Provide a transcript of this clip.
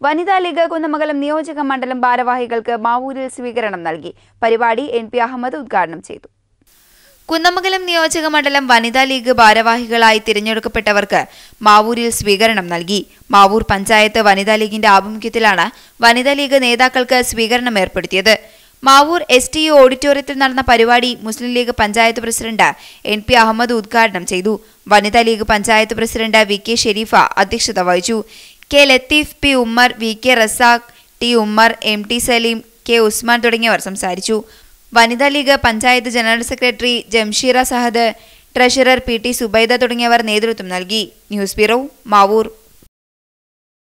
വനിതാ ലീഗ് കുന്നമംഗലം നിയോജക മണ്ഡലം ഭാരവാഹികൾക്ക് മാവൂരിൽ സ്വീകരണം നൽകി. പരിപാടി NP അഹമ്മദ് ഉദ്ഘാടനം ചെയ്തു. കുന്നമംഗലം നിയോജക മണ്ഡലം വനിതാ ലീഗ് ഭാരവാഹികളായി തിരഞ്ഞെടുക്കപ്പെട്ടവർക്ക് മാവൂരിൽ സ്വീകരണം നൽകി. മാവൂർ പഞ്ചായത്ത് വനിതാ ലീഗിന്റെ ആഭിമുഖ്യത്തിലാണ് വനിതാ ലീഗ് നേതാക്കൾക്ക് സ്വീകരണം ഏർപ്പെടുത്തിയത്. മാവൂർ STU ഓഡിറ്റോറിയത്തിൽ നടന്ന പരിപാടി മുസ്ലിം ലീഗ് പഞ്ചായത്ത് പ്രസിഡന്റ് NP അഹമ്മദ് ഉദ്ഘാടനം ചെയ്തു. വനിതാ ലീഗ് പഞ്ചായത്ത് പ്രസിഡന്റ് VK ഷെരീഫ അധ്യക്ഷത വഹിച്ചു. K Latheef, P Ummer, VK Razak, T Ummer, MT Saleem, K Usman തുടങ്ങിയവർ സംസാരിച്ചു. Vanitha League panchayat general secretary Jamsheera Sahad, treasurer PT Subaida തുടങ്ങിയവർ നേതൃത്വം നൽകി. News bureau, Mavoor.